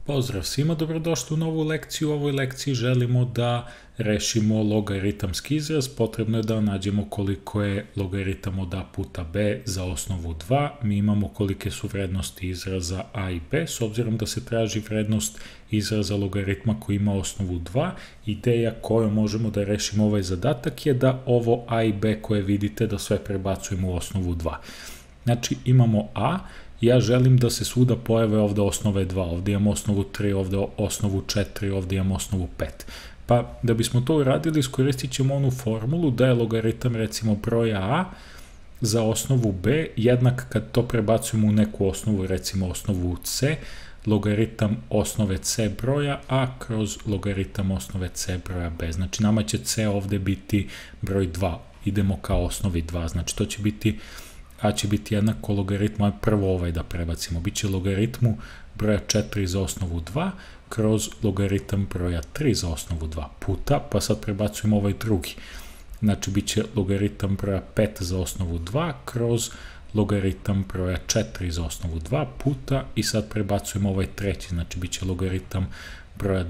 Pozdrav svima, dobrodošli u novu lekciju. U ovoj lekciji želimo da rešimo logaritamski izraz. Potrebno je da nađemo koliko je logaritam od a puta b za osnovu 2. Mi imamo kolike su vrednosti izraza a i b. S obzirom da se traži vrednost izraza logaritma koji ima osnovu 2, ideja kojom možemo da rešimo ovaj zadatak je da ovo a i b koje vidite da sve prebacujemo u osnovu 2. Znači imamo a. Ja želim da se svuda pojave ovde osnove 2, ovde imam osnovu 3, ovde osnovu 4, ovde imam osnovu 5. Pa da bismo to uradili, iskoristit ćemo onu formulu da je logaritam recimo broja a za osnovu b jednak kad to prebacujemo u neku osnovu, recimo osnovu c, logaritam osnove c broja a kroz logaritam osnove c broja b. Znači nama će c ovde biti broj 2, idemo kao osnovi 2, znači to će biti a će biti jednako logaritmu, prvo ovaj da prebacimo, bit će logaritmu broja 4 za osnovu 2 kroz logaritam broja 3 za osnovu 2 puta, pa sad prebacujemo ovaj drugi. Znači bit će logaritam broja 5 za osnovu 2 kroz logaritam broja 4 za osnovu 2 puta i sad prebacujemo ovaj treći, znači bit će logaritam broja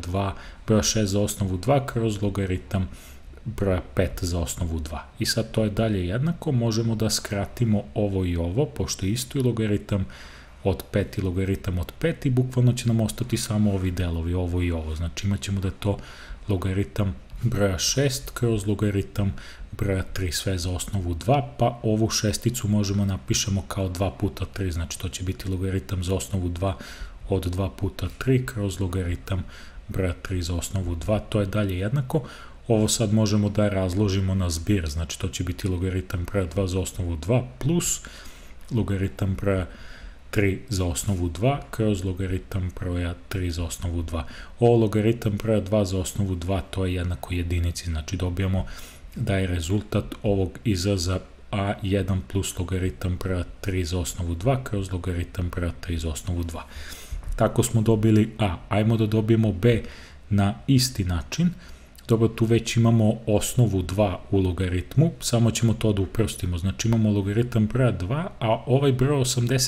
6 za osnovu 2 kroz logaritam broja 5 za osnovu 2. I sad to je dalje jednako, možemo da skratimo ovo i ovo, pošto je isto i logaritam od 5 i logaritam od 5 i bukvalno će nam ostati samo ovi delovi, ovo i ovo. Znači imat ćemo da je to logaritam broja 6 kroz logaritam broja 3, sve za osnovu 2, pa ovu šesticu možemo napišemo kao 2 puta 3, znači to će biti logaritam za osnovu 2 od 2 puta 3 kroz logaritam broja 3 za osnovu 2, to je dalje jednako. Ovo sad možemo da razložimo na zbir, znači to će biti logaritam broja 2 za osnovu 2 plus logaritam broja 3 za osnovu 2 kroz logaritam broja 3 za osnovu 2. Ovo logaritam broja 2 za osnovu 2 to je jednako jedinici, znači dobijamo da je rezultat ovog izraza a1 plus logaritam broja 3 za osnovu 2 kroz logaritam broja 3 za osnovu 2. Tako smo dobili a. Ajmo da dobijemo b na isti način. Dobro, tu već imamo osnovu 2 u logaritmu, samo ćemo to da uprostimo. Znači imamo logaritam broja 2, a ovaj broj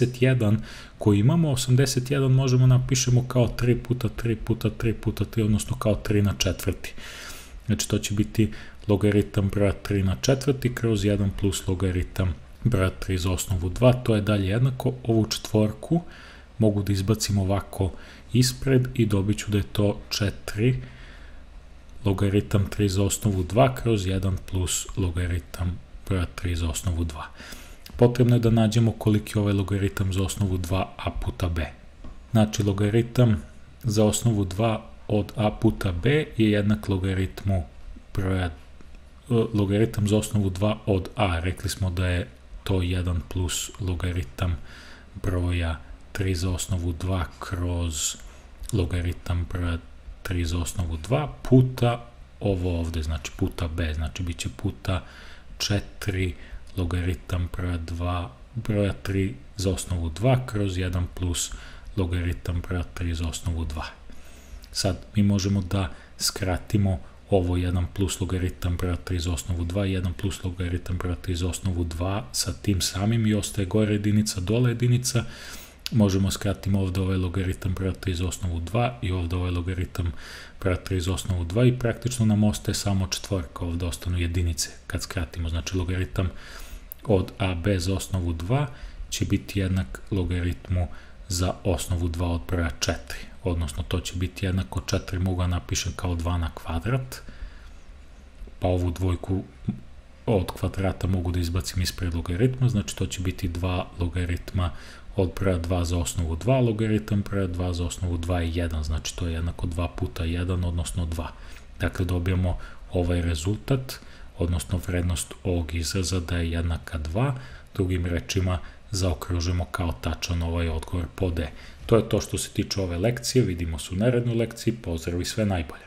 81 koji imamo, 81 možemo napišemo kao 3 puta 3 puta 3 puta 3, odnosno kao 3 na četvrti. Znači to će biti logaritam broja 3 na četvrti kroz 1 plus logaritam broja 3 za osnovu 2, to je dalje jednako. Ovu četvorku mogu da izbacim ovako ispred i dobit ću da je to 4 logaritam 3 za osnovu 2 kroz 1 plus logaritam broja 3 za osnovu 2. Potrebno je da nađemo koliki je ovaj logaritam za osnovu 2 a puta b. Znači logaritam za osnovu 2 od a puta b je jednak logaritam za osnovu 2 od a. Rekli smo da je to 1 plus logaritam broja 3 za osnovu 2 kroz logaritam broja 3 za osnovu 2 puta ovo ovde, znači puta b, znači bit će puta 4 logaritam broja 3 za osnovu 2 kroz 1 plus logaritam broja 3 za osnovu 2. Sad mi možemo da skratimo ovo 1 plus logaritam broja 3 za osnovu 2, 1 plus logaritam broja 3 za osnovu 2 sa tim samim i ostaje gore jedinica, dole jedinica. Možemo skratimo ovde ovaj logaritam broja 3 za osnovu 2 i ovde ovaj logaritam broja 3 za osnovu 2 i praktično nam ostaje samo četvorka, ovde ostanu jedinice kad skratimo. Znači logaritam od ab za osnovu 2 će biti jednak logaritmu za osnovu 2 od broja 4, odnosno to će biti jednako 4, mogu da napišem kao 2 na kvadrat, pa ovu dvojku od kvadrata mogu da izbacim ispred logaritma, znači to će biti 2 logaritma od broja 2 za osnovu 2, logaritam broja 2 za osnovu 2 je 1, znači to je jednako 2 puta 1, odnosno 2. Dakle, dobijamo ovaj rezultat, odnosno vrednost ovog izraza da je jednaka 2, drugim rečima zaokružimo kao tačan ovaj odgovor po D. To je to što se tiče ove lekcije, vidimo se u narednoj lekciji, pozdrav i sve najbolje.